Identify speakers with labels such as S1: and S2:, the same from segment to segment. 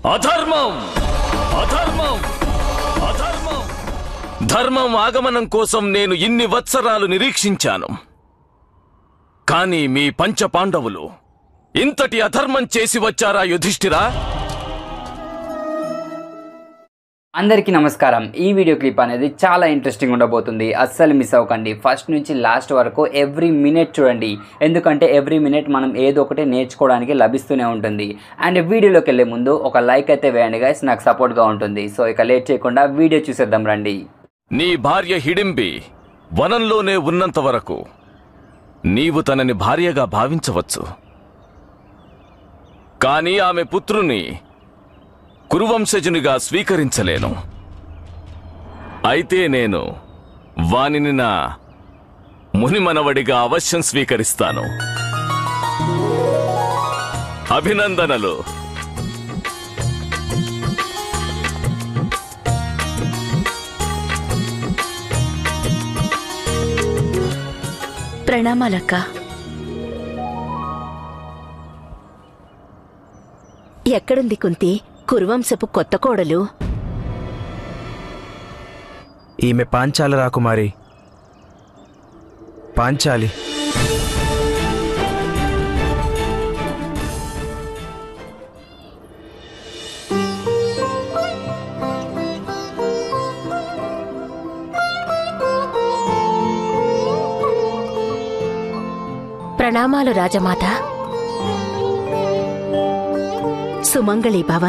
S1: అధర్మం అధర్మం అధర్మం ధర్మం ఆగమనం కోసం నేను ఇన్ని వత్సరాలు నిరీక్షించాను. కానీ మీ పంచపాండవులు ఇంతటి అధర్మం చేసి వచ్చారా యుధిష్ఠిరా?
S2: అందరికీ నమస్కారం. ఈ వీడియో క్లిప్ అనేది చాలా ఇంట్రెస్టింగ్ ఉండబోతుంది. అస్సలు మిస్ అవ్వకండి. ఫస్ట్ నుంచి లాస్ట్ వరకు ఎవ్రీ మినిట్ చూడండి. ఎందుకంటే ఎవ్రీ మినిట్ మనం ఏదో ఒకటి నేర్చుకోవడానికి లభిస్తూనే ఉంటుంది. అండ్ వీడియోలోకి వెళ్ళే ముందు ఒక లైక్ అయితే వేయండి గైస్, నాకు సపోర్ట్గా ఉంటుంది. సో ఇక లేట్ చేయకుండా వీడియో చూసేద్దాం రండి.
S1: నీ భార్య హిడింబి వనంలోనే ఉన్నంత వరకు నీవు తనని భార్యగా భావించవచ్చు. కానీ ఆమె పుత్రుని కురువంశజునిగా స్వీకరించలేను. అయితే నేను వానిని నా మునిమనవడిగా అవశ్యం స్వీకరిస్తాను. అభినందనలు.
S3: ప్రణామాలక్క. ఎక్కడుంది కుంతి, కురువంశపు కొత్త కోడలు?
S4: ఈమె పాంచాల రాకుమారి, పాంచాలి.
S3: ప్రణామాలు రాజమాత. సుమంగళి బావ.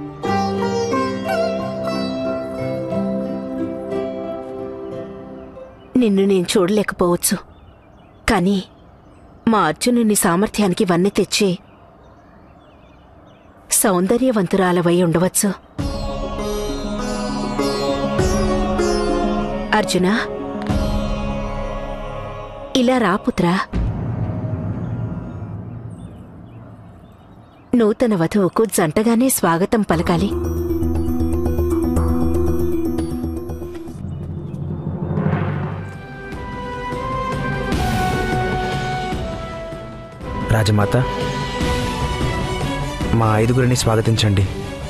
S3: నిన్ను నేను చూడలేకపోవచ్చు, కానీ మా అర్జునుని సామర్థ్యానికి వన్నె తెచ్చి సౌందర్యవంతురాలవై ఉండవచ్చు. అర్జునా, ఇలా రాపుత్రా. నూతన వధువుకు జంటగానే స్వాగతం పలకాలి.
S4: రాజమాత, మా ఐదుగురిని స్వాగతించండి.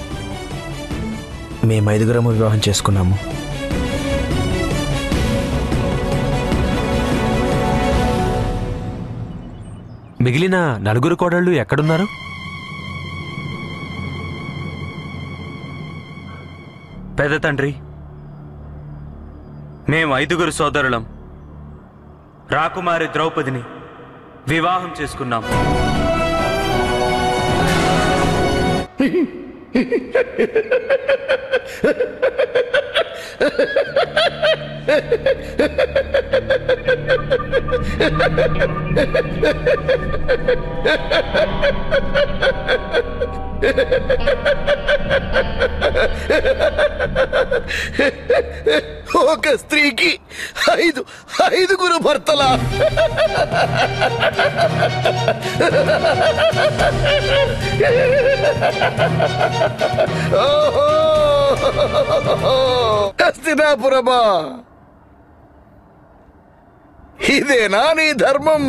S4: మేము ఐదుగురము వివాహం చేసుకున్నాము.
S5: మిగిలిన నలుగురు కోడళ్ళు ఎక్కడున్నారు?
S6: పెద్ద తండ్రి, మేము ఐదుగురు సోదరులం రాకుమారి ద్రౌపదిని వివాహం చేసుకున్నాం.
S7: ఒక స్త్రీకి ఐదుగురు భర్తలా? హస్తినాపురమా, ఇదేనా నీ ధర్మం?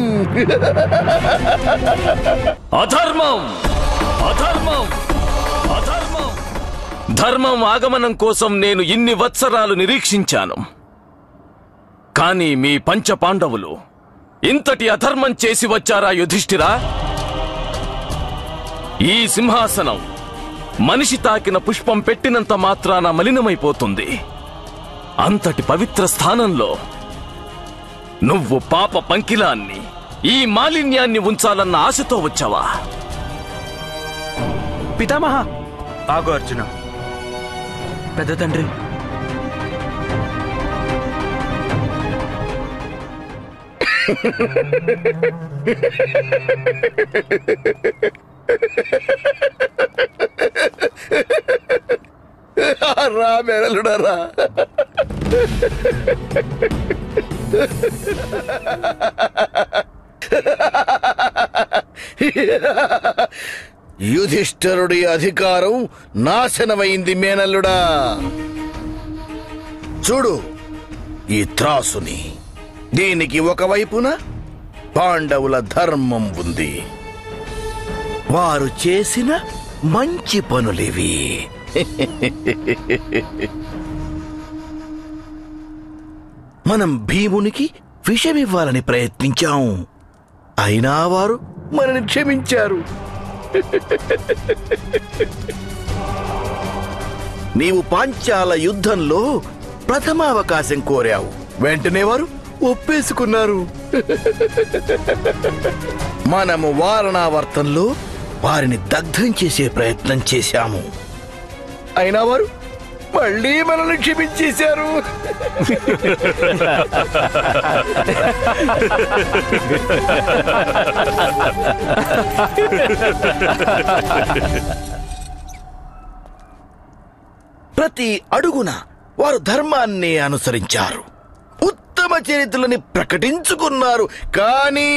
S1: అధర్మం అధర్మం అధర్మం ధర్మం ఆగమనం కోసం నేను ఇన్ని వత్సరాలు నిరీక్షించాను. కానీ మీ పంచపాండవులు ఇంతటి అధర్మం చేసి వచ్చారా యుధిష్ఠిరా? ఈ సింహాసనం మనిషి తాకిన పుష్పం పెట్టినంత మాత్రాన మలినమైపోతుంది. అంతటి పవిత్ర స్థానంలో నువ్వు పాప పంకిలాన్ని, ఈ మాలిన్యాన్ని ఉంచాలన్న ఆశతో వచ్చావా?
S6: పితామహ, ఆగు అర్జున. పెద్ద తండ్రి,
S7: రా మేనలుడరా. యుధిష్ఠరుడి అధికారం నాశనమైంది మేనల్లుడా. చూడు ఈ త్రాసుని. దీనికి ఒకవైపున పాండవుల ధర్మం ఉంది. వారు చేసిన మంచి పనులివి. మనం భీమునికి విషమివ్వాలని ప్రయత్నించాం, అయినా వారు మనని క్షమించారు. నీవు పాంచాల యుద్ధంలో ప్రథమావకాశం కోరావు, వెంటనే వారు ఒప్పేసుకున్నారు. మనము వారణావర్తంలో వారిని దగ్ధం చేసే ప్రయత్నం చేశాము, అయినా వారు మళ్ళీ మనల్ని క్షమించేశారు. ప్రతి అడుగున వారు ధర్మాన్ని అనుసరించారు, ఉత్తమ చరిత్రలని ప్రకటించుకున్నారు. కానీ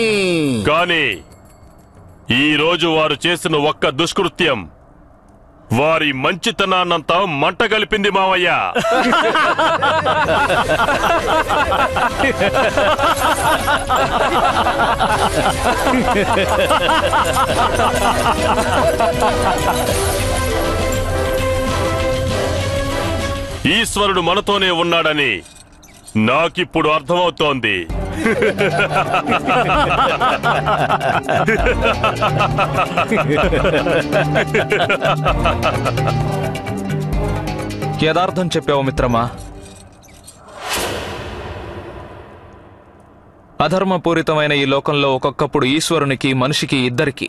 S8: ఈ రోజు వారు చేసిన ఒక్క దుష్కృత్యం వారి మంచితనాన్నంతా మంట కలిపింది మావయ్య. ఈశ్వరుడు మనతోనే ఉన్నాడని నాకిప్పుడు అర్థమవుతోంది.
S9: యథార్థం చెప్పావు మిత్రమా. అధర్మపూరితమైన ఈ లోకంలో ఒక్కొక్కప్పుడు ఈశ్వరునికి మనిషికి ఇద్దరికి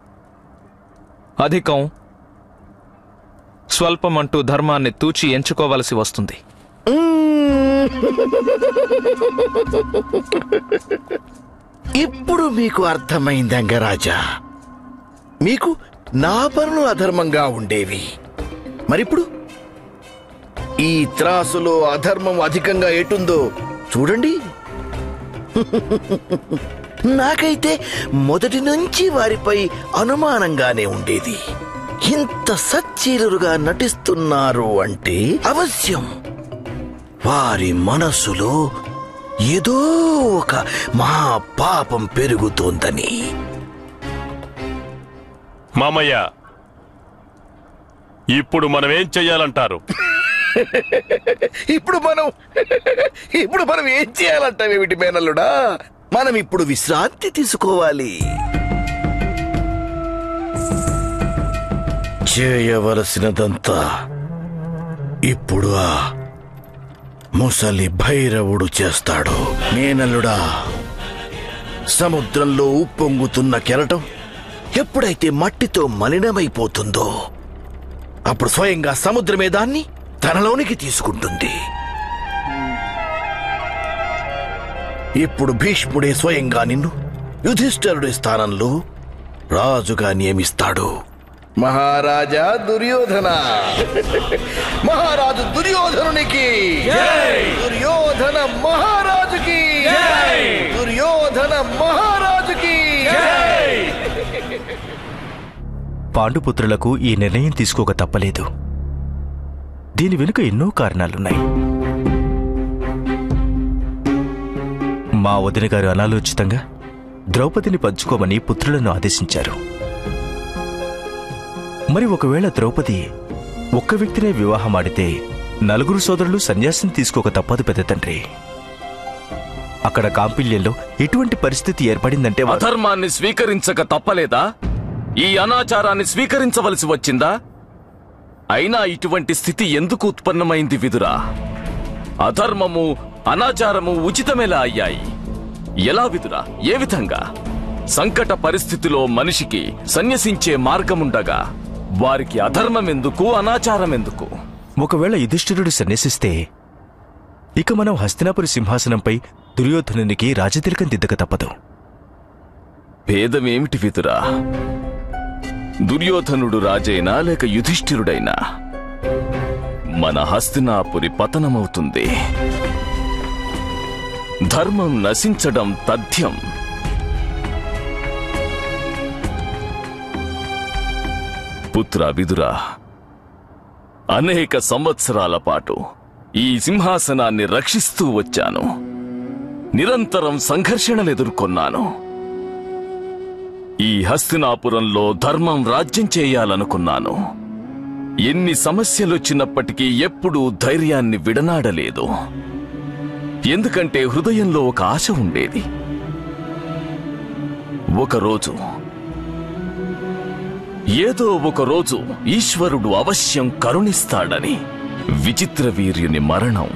S9: అధికం స్వల్పమంటూ ధర్మాన్ని తూచి ఎంచుకోవలసి వస్తుంది.
S7: ఇప్పుడు మీకు అర్థమైంది అంగరాజా. మీకు నా పనులు అధర్మంగా ఉండేవి, మరిప్పుడు ఈ త్రాసులో అధర్మం అధికంగా ఎటుందో చూడండి. నాకైతే మొదటి నుంచి వారిపై అనుమానంగానే ఉండేది. ఇంత సచ్చీలుగా నటిస్తున్నారు అంటే అవశ్యం వారి మనసులో ఏదో ఒక మహాపాపం పెరుగుతోందని.
S8: మామయ్య, ఇప్పుడు మనమేం చెయ్యాలంటారు?
S7: ఇప్పుడు మనం ఏం చేయాలంటావేమిటి మేనల్లుడా? మనం ఇప్పుడు విశ్రాంతి తీసుకోవాలి. చేయవలసినదంతా ఇప్పుడు ఆ ముసలి భైరవుడు చేస్తాడు. మేనల్లుడా, సముద్రంలో ఉప్పొంగుతున్న కెరటం ఎప్పుడైతే మట్టితో మలినమైపోతుందో అప్పుడు స్వయంగా సముద్రమే దాన్ని తనలోనికి తీసుకుంటుంది. ఇప్పుడు భీష్ముడే స్వయంగా నిన్ను యుధిష్ఠిరుడి స్థానంలో రాజుగా నియమిస్తాడు. మహారాజా దుర్యోధన, మహారాజు దుర్యోధనునికి, దుర్యోధన మహారాజుకి, దుర్యోధన మహారాజుకి.
S4: పాండుపుత్రులకు ఈ నిర్ణయం తీసుకోక తప్పలేదు. దీని వెనుక ఎన్నో కారణాలున్నాయి. మా వదిన గారు అనాలోచితంగా ద్రౌపదిని పంచుకోమని పుత్రులను ఆదేశించారు. మరి ఒకవేళ ద్రౌపది ఒక్క వ్యక్తినే వివాహమాడితే నలుగురు సోదరులు సన్యాసం తీసుకోక తప్పదు పెద్ద తండ్రి. అక్కడ కాంపిల్యంలో ఎటువంటి పరిస్థితి ఏర్పడిందంటే
S1: అధర్మాన్ని స్వీకరించక తప్పలేదా? ఈ అనాచారాన్ని స్వీకరించవలసి వచ్చిందా? అయినా ఇటువంటి స్థితి ఎందుకు ఉత్పన్నమైంది విదురా? అధర్మము అనాచారము ఉచితమేలా అయ్యాయి? ఎలా విదురా? ఏ విధంగా? సంకట పరిస్థితిలో మనిషికి సన్యసించే మార్గముండగా వారికి అధర్మం ఎందుకు, అనాచారం ఎందుకు?
S4: ఒకవేళ యుధిష్ఠిరుడు సన్యసిస్తే ఇక మనం హస్తినాపురి సింహాసనంపై దుర్యోధనునికి రాజతిలకం దిద్దక తప్పదు.
S1: భేదమేమిటి విదురా? దుర్యోధనుడు రాజైనా లేక యుధిష్ఠిరుడైనా మన హస్తినాపురి పతనమవుతుంది. ధర్మం నశించడం తథ్యం. పుత్ర విదురా, అనేక సంవత్సరాల పాటు ఈ సింహాసనాన్ని రక్షిస్తూ వచ్చాను. నిరంతరం సంఘర్షణలు ఎదుర్కొన్నాను. ఈ హస్తినాపురంలో ధర్మం రాజ్యం చేయాలనుకున్నాను. ఎన్ని సమస్యలొచ్చినప్పటికీ ఎప్పుడూ ధైర్యాన్ని విడనాడలేదు. ఎందుకంటే హృదయంలో ఒక ఆశ ఉండేది. ఏదో ఒకరోజు ఈశ్వరుడు అవశ్యం కరుణిస్తాడని. విచిత్ర వీర్యుని మరణం,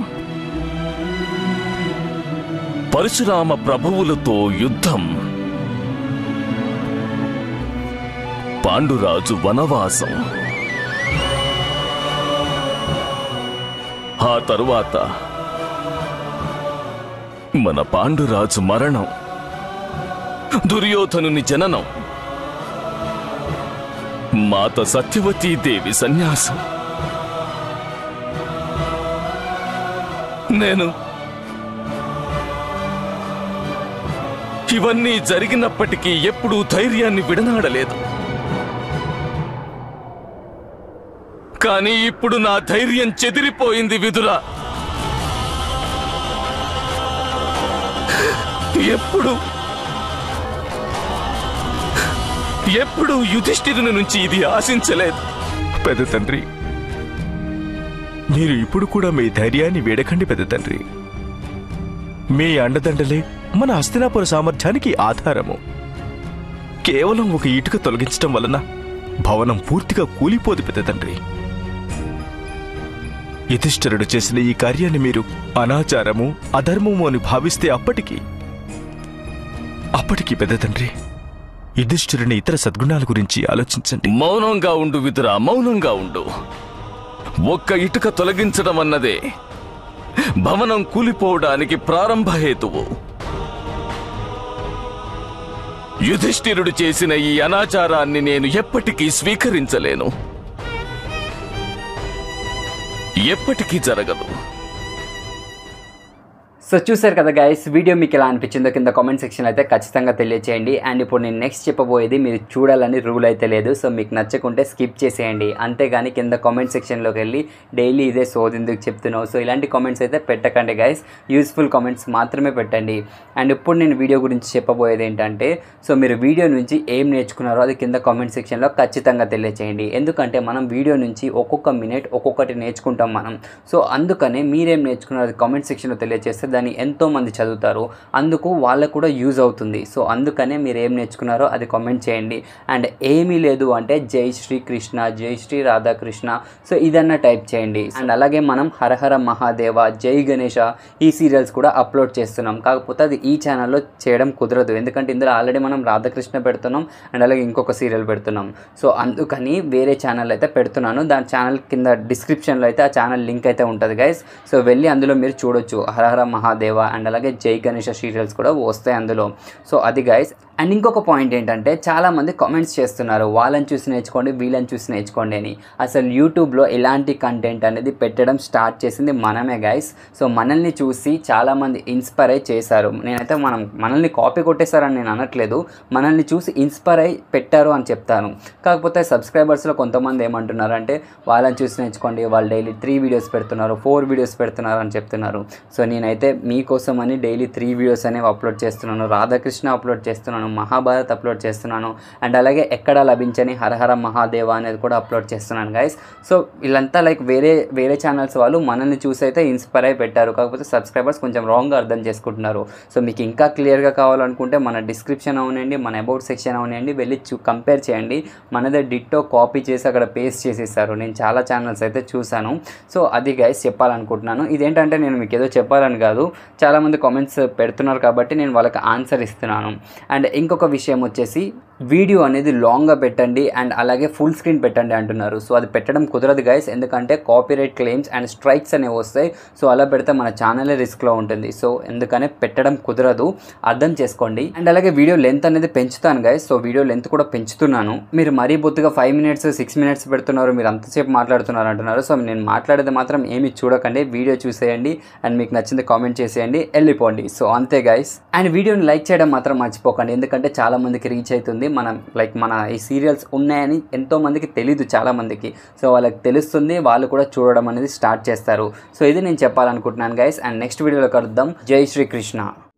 S1: పరశురామ ప్రభువులతో యుద్ధం, పాండురాజు వనవాసం, ఆ తరువాత మన పాండురాజు మరణం, దుర్యోధనుని జననం, మాత సత్యవతీదేవి సన్యాసం. నేను ఇవన్నీ జరిగినప్పటికీ ఎప్పుడూ ధైర్యాన్ని విడనాడలేదు. కానీ ఇప్పుడు నా ధైర్యం చెదిరిపోయింది విదురా. ఎప్పుడు యుధిష్ఠిరుని నుంచి ఇది ఆశించలేదు.
S4: పెద్ద తండ్రి, మీరు ఇప్పుడు కూడా మీ ధైర్యాన్ని వీడకండి పెద్ద తండ్రి. మీ అండదండలే మన హస్తినాపుర సామర్థ్యానికి ఆధారము. కేవలం ఒక ఇటుక తొలగించడం వలన భవనం పూర్తిగా కూలిపోదు పెద్ద తండ్రి. యుధిష్ఠిరుడు చేసిన ఈ కార్యాన్ని మీరు అనాచారము, అధర్మము అని భావిస్తే అప్పటికి పెద్ద తండ్రి, యుధిష్ఠిరుని ఇతర సద్గుణాల గురించి ఆలోచించండి.
S1: మౌనంగా ఉండు విదురా, మౌనంగా ఉండు. ఒక్క ఇటుక తొలగించడం అన్నదే భవనం కూలిపోవడానికి ప్రారంభ హేతువు. యుధిష్ఠిరుడు చేసిన ఈ అనాచారాన్ని నేను ఎప్పటికీ స్వీకరించలేను. ఎప్పటికీ జరగదు.
S2: సో చూసారు కదా గైస్, వీడియో మీకు ఎలా అనిపించిందో కింద కామెంట్ సెక్షన్లో అయితే ఖచ్చితంగా తెలియచేయండి. అండ్ ఇప్పుడు నేను నెక్స్ట్ చెప్పబోయేది మీరు చూడాలని రూల్ అయితే లేదు. సో మీకు నచ్చకుంటే స్కిప్ చేసేయండి. అంతేగాని కింద కామెంట్ సెక్షన్లోకి వెళ్ళి డైలీ ఇదే సోదెందుకు చెప్తున్నావు, సో ఇలాంటి కామెంట్స్ అయితే పెట్టకండి గైస్. యూస్ఫుల్ కామెంట్స్ మాత్రమే పెట్టండి. అండ్ ఇప్పుడు నేను వీడియో గురించి చెప్పబోయేది ఏంటంటే, సో మీరు వీడియో నుంచి ఏం నేర్చుకున్నారో అది కింద కామెంట్ సెక్షన్లో ఖచ్చితంగా తెలియచేయండి. ఎందుకంటే మనం వీడియో నుంచి ఒక్కొక్క మినిట్ ఒక్కొక్కటి నేర్చుకుంటాం మనం. సో అందుకనే మీరేం నేర్చుకున్నారో అది కామెంట్ సెక్షన్లో తెలియజేస్తే దాన్ని ఎంతోమంది చదువుతారు, అందుకు వాళ్ళకు కూడా యూజ్ అవుతుంది. సో అందుకనే మీరు ఏం నేర్చుకున్నారో అది కామెంట్ చేయండి. అండ్ ఏమీ లేదు అంటే జై శ్రీ కృష్ణ, జై శ్రీ రాధాకృష్ణ, సో ఇదన్నా టైప్ చేయండి. అండ్ అలాగే మనం హరహర మహాదేవ, జై గణేష ఈ సీరియల్స్ కూడా అప్లోడ్ చేస్తున్నాం. కాకపోతే అది ఈ ఛానల్లో చేయడం కుదరదు, ఎందుకంటే ఇందులో ఆల్రెడీ మనం రాధాకృష్ణ పెడుతున్నాం అండ్ అలాగే ఇంకొక సీరియల్ పెడుతున్నాం. సో అందుకని వేరే ఛానల్ అయితే పెడుతున్నాను. దాని ఛానల్ కింద డిస్క్రిప్షన్లో అయితే ఆ ఛానల్ లింక్ అయితే ఉంటుంది గైస్. సో వెళ్ళి అందులో మీరు చూడొచ్చు. హరహర మహాదేవ అండ్ అలాగే జై గణేష సీరియల్స్ కూడా వస్తాయి అందులో. సో అది గైస్. అండ్ ఇంకొక పాయింట్ ఏంటంటే, చాలామంది కామెంట్స్ చేస్తున్నారు వాళ్ళని చూసి నేర్చుకోండి, వీళ్ళని చూసి నేర్చుకోండి అని. అసలు యూట్యూబ్లో ఇలాంటి కంటెంట్ అనేది పెట్టడం స్టార్ట్ చేసింది మనమే గైస్. సో మనల్ని చూసి చాలామంది ఇన్స్పైర్ అయి చేశారు. నేనైతే మనల్ని కాపీ కొట్టేశారని నేను అనట్లేదు, మనల్ని చూసి ఇన్స్పైర్ అయి పెట్టారు అని చెప్తాను. కాకపోతే సబ్స్క్రైబర్స్లో కొంతమంది ఏమంటున్నారంటే, వాళ్ళని చూసి నేర్చుకోండి, వాళ్ళు డైలీ 3 వీడియోస్ పెడుతున్నారు, 4 వీడియోస్ పెడుతున్నారు అని చెప్తున్నారు. సో నేనైతే మీకోసం అని డైలీ 3 వీడియోస్ అనేవి అప్లోడ్ చేస్తున్నాను. రాధాకృష్ణ అప్లోడ్ చేస్తున్నాను, మహాభారత్ అప్లోడ్ చేస్తున్నాను అండ్ అలాగే ఎక్కడా లభించని హరహర మహాదేవ అనేది కూడా అప్లోడ్ చేస్తున్నాను గైస్. సో వీళ్ళంతా లైక్ వేరే ఛానల్స్ వాళ్ళు మనల్ని చూసి అయితే ఇన్స్పైర్ అయి పెట్టారు. కాకపోతే సబ్స్క్రైబర్స్ కొంచెం రాంగ్గా అర్థం చేసుకుంటున్నారు. సో మీకు ఇంకా క్లియర్గా కావాలనుకుంటే మన డిస్క్రిప్షన్ అవునండి, మన అబౌట్ సెక్షన్ అవునండి, వెళ్ళి కంపేర్ చేయండి. మనదే డిట్టో కాపీ చేసి అక్కడ పేస్ట్ చేసేస్తారు. నేను చాలా ఛానల్స్ అయితే చూశాను. సో అది గైస్ చెప్పాలనుకుంటున్నాను. ఇదేంటంటే నేను మీకు ఏదో చెప్పాలని కాదు, చాలామంది కామెంట్స్ పెడుతున్నారు కాబట్టి నేను వాళ్ళకి ఆన్సర్ ఇస్తున్నాను. అండ్ ఇంకొక విషయం వచ్చేసి, వీడియో అనేది లాంగ్గా పెట్టండి అండ్ అలాగే ఫుల్ స్క్రీన్ పెట్టండి అంటున్నారు. సో అది పెట్టడం కుదరదు గైస్, ఎందుకంటే కాపీరైట్ క్లెయిమ్స్ అండ్ స్ట్రైక్స్ అనేవి వస్తాయి. సో అలా పెడితే మన ఛానలే రిస్క్లో ఉంటుంది. సో ఎందుకనే పెట్టడం కుదరదు, అర్థం చేసుకోండి. అండ్ అలాగే వీడియో లెంత్ అనేది పెంచుతాను గైస్. సో వీడియో లెంత్ కూడా పెంచుతున్నాను. మీరు మరీ బొత్తుగా 5 మినిట్స్ 6 మినిట్స్ పెడుతున్నారు, మీరు అంతసేపు మాట్లాడుతున్నారు అంటున్నారు. సో నేను మాట్లాడేది మాత్రం ఏమి చూడకండి, వీడియో చూసేయండి అండ్ మీకు నచ్చింది కామెంట్ చేసేయండి, వెళ్ళిపోండి. సో అంతే గైస్. అండ్ వీడియోని లైక్ చేయడం మాత్రం మర్చిపోకండి, ఎందుకంటే చాలా మందికి రీచ్ అవుతుంది. మన ఈ సీరియల్స్ ఉన్నాయని ఎంతో మందికి తెలీదు చాలా మందికి. సో వాళ్ళకి తెలుస్తుంది, వాళ్ళు కూడా చూడడం అనేది స్టార్ట్ చేస్తారు. సో ఇది నేను చెప్పాలనుకుంటున్నాను గైస్. అండ్ నెక్స్ట్ వీడియోలో కలుద్దాం. జై శ్రీకృష్ణ.